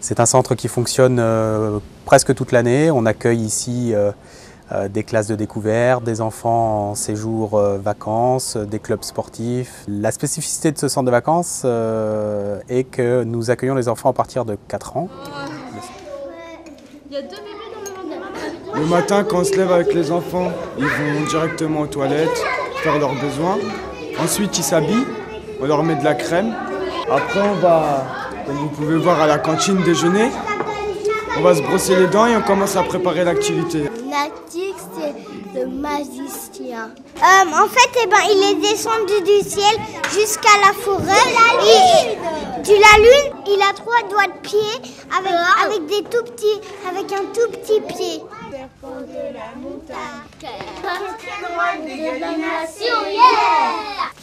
C'est un centre qui fonctionne presque toute l'année. On accueille ici des classes de découverte, des enfants en séjour vacances, des clubs sportifs. La spécificité de ce centre de vacances est que nous accueillons les enfants à partir de 4 ans. Il y a 2 bébés dans le ventre de maman. Le matin, quand on se lève avec les enfants, ils vont directement aux toilettes, faire leurs besoins. Ensuite, ils s'habillent, on leur met de la crème. Après, on va, comme vous pouvez voir, à la cantine déjeuner. On va se brosser les dents et on commence à préparer l'activité. Lunatic, c'est le magicien. En fait, il est descendu du ciel jusqu'à la forêt. De la lune, il a 3 doigts de pied avec un tout petit pied. Serpent de la montagne, de la nation, yeah!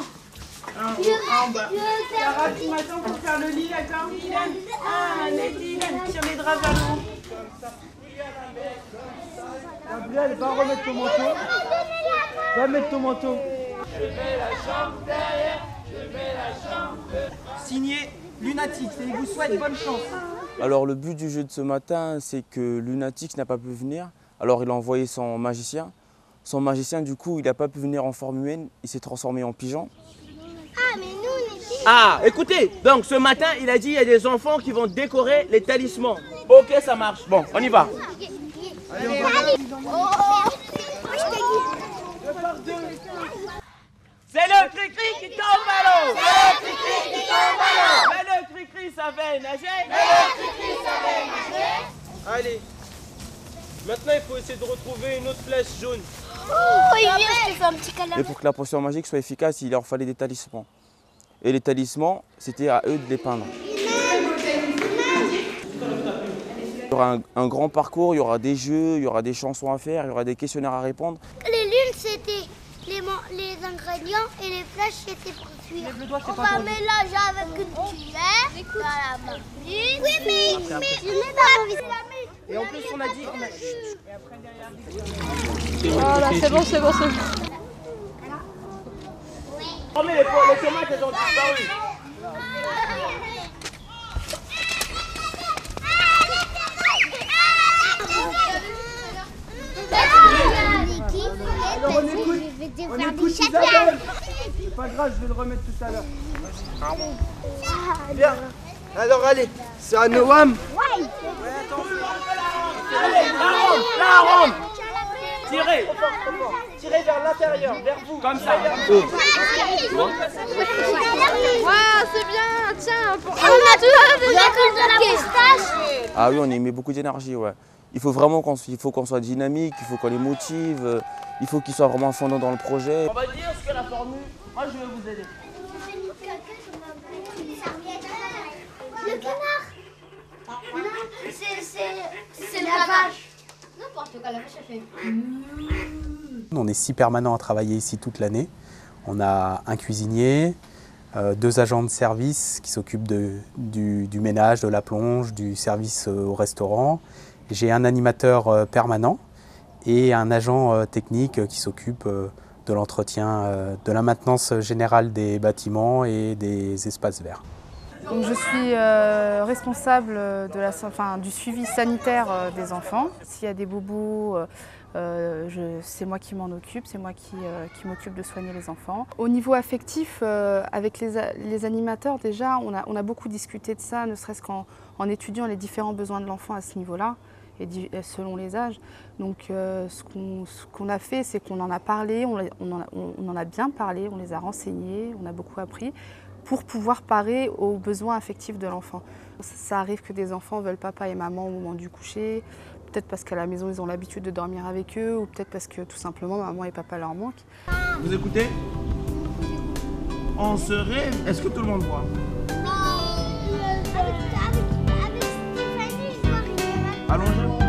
Sarah, tu m'attends pour faire le lit, d'accord? Tire les draps vers le haut. Comme ça. Gabriel, va remettre ton manteau. Va mettre ton manteau. Je mets la jambe derrière, je mets la jambe. Signé Lunatic, et il vous souhaite bonne chance. Alors le but du jeu de ce matin, c'est que Lunatic n'a pas pu venir. Alors il a envoyé son magicien. Son magicien, du coup, il n'a pas pu venir en forme humaine. Il s'est transformé en pigeon. Ah, mais nous, on est... Ah, écoutez, donc ce matin, il a dit il y a des enfants qui vont décorer les talismans. Ok, ça marche. Bon, on y va. Allez, on va. C'est le cri-cri qui tombe à l'eau. C'est le cri-cri qui tombe à l'eau. Mais le cri-cri savait nager. Mais le cri-cri savait nager. Allez. Maintenant, il faut essayer de retrouver une autre flèche jaune. Et pour que la potion magique soit efficace, il leur fallait des talismans. Et les talismans, c'était à eux de les peindre. Il y aura un grand parcours, il y aura des jeux, il y aura des chansons à faire, il y aura des questionnaires à répondre. Les lunes, c'était les ingrédients et les flèches, c'était pour cuire. On va mélanger avec une cuillère dans la main. Oui, mais je n'ai pas envie. Et en plus, on a dit... Voilà, c'est bon. Oh mais les tomates, elles ont disparu. Alors on écoute Isabelle. C'est pas grave, je vais le remettre tout à l'heure. Bien. Alors allez, c'est à Noam. Ouais, attention. Allez, la ronde. Tirez vers l'intérieur, vers vous. Comme ça. Ouais, c'est bien. Tiens, pour... Ah oui, on y met beaucoup d'énergie, ouais. Il faut vraiment qu'on soit dynamique, il faut qu'on les motive, il faut qu'ils soient vraiment fondants dans le projet. On va dire ce qu'est la formule. Moi, je vais vous aider. Le canard. Non, c'est la vache. N'importe quoi, la vache, elle fait... On est 6 permanents à travailler ici toute l'année. On a un cuisinier, 2 agents de service qui s'occupent du ménage, de la plonge, du service au restaurant. J'ai un animateur permanent et un agent technique qui s'occupe de l'entretien, de la maintenance générale des bâtiments et des espaces verts. Donc, je suis responsable du suivi sanitaire des enfants. S'il y a des bobos, c'est moi qui m'en occupe, c'est moi qui m'occupe de soigner les enfants. Au niveau affectif, avec les animateurs, déjà, on a beaucoup discuté de ça, ne serait-ce qu'en étudiant les différents besoins de l'enfant à ce niveau-là, et selon les âges. Donc ce qu'on a fait, c'est qu'on en a parlé, on en a bien parlé, on les a renseignés, on a beaucoup appris, pour pouvoir parer aux besoins affectifs de l'enfant. Ça arrive que des enfants veulent papa et maman au moment du coucher, peut-être parce qu'à la maison ils ont l'habitude de dormir avec eux, ou peut-être parce que tout simplement maman et papa leur manquent. Vous écoutez? On se rêve. Est-ce que tout le monde voit? Avec Stéphanie, je vois rien. Allongez.